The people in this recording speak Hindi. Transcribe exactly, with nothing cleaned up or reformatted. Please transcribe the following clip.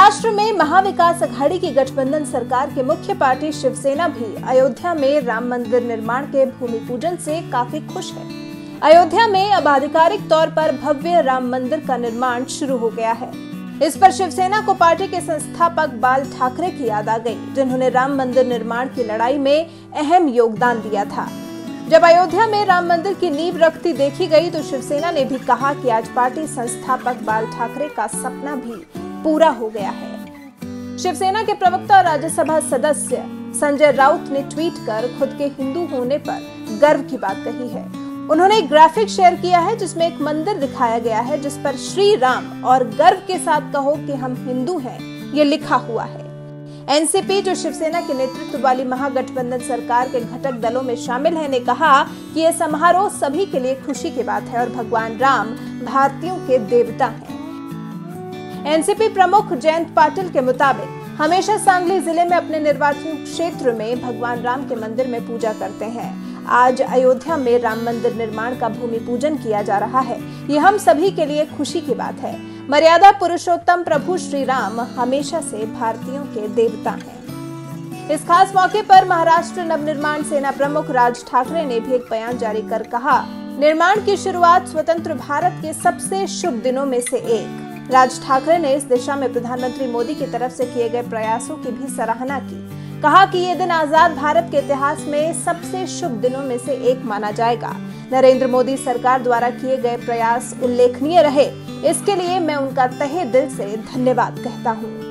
महाराष्ट्र में महाविकास अघाड़ी की गठबंधन सरकार के मुख्य पार्टी शिवसेना भी अयोध्या में राम मंदिर निर्माण के भूमि पूजन से काफी खुश है। अयोध्या में अब आधिकारिक तौर पर भव्य राम मंदिर का निर्माण शुरू हो गया है। इस पर शिवसेना को पार्टी के संस्थापक बाल ठाकरे की याद आ गई, जिन्होंने राम मंदिर निर्माण की लड़ाई में अहम योगदान दिया था। जब अयोध्या में राम मंदिर की नींव रखती देखी गई तो शिवसेना ने भी कहा कि आज पार्टी संस्थापक बाल ठाकरे का सपना भी पूरा हो गया है। शिवसेना के प्रवक्ता और राज्यसभा सदस्य संजय राउत ने ट्वीट कर खुद के हिंदू होने पर गर्व की बात कही है। उन्होंने एक ग्राफिक शेयर किया है जिसमें एक मंदिर दिखाया गया है जिस पर श्री राम और गर्व के साथ कहो कि हम हिंदू हैं, ये लिखा हुआ है। एनसीपी, जो शिवसेना के नेतृत्व वाली महागठबंधन सरकार के घटक दलों में शामिल है, ने कहा कि यह समारोह सभी के लिए खुशी की बात है और भगवान राम भारतीयों के देवता हैं। एनसीपी प्रमुख जयंत पाटिल के मुताबिक हमेशा सांगली जिले में अपने निर्वाचन क्षेत्र में भगवान राम के मंदिर में पूजा करते हैं। आज अयोध्या में राम मंदिर निर्माण का भूमि पूजन किया जा रहा है। ये हम सभी के लिए खुशी की बात है। मर्यादा पुरुषोत्तम प्रभु श्री राम हमेशा से भारतीयों के देवता हैं। इस खास मौके पर महाराष्ट्र नवनिर्माण सेना प्रमुख राज ठाकरे ने भी एक बयान जारी कर कहा, निर्माण की शुरुआत स्वतंत्र भारत के सबसे शुभ दिनों में से एक। राज ठाकरे ने इस दिशा में प्रधानमंत्री मोदी की तरफ से किए गए प्रयासों की भी सराहना की। कहा कि ये दिन आजाद भारत के इतिहास में सबसे शुभ दिनों में से एक माना जाएगा। नरेंद्र मोदी सरकार द्वारा किए गए प्रयास उल्लेखनीय रहे, इसके लिए मैं उनका तहे दिल से धन्यवाद कहता हूँ।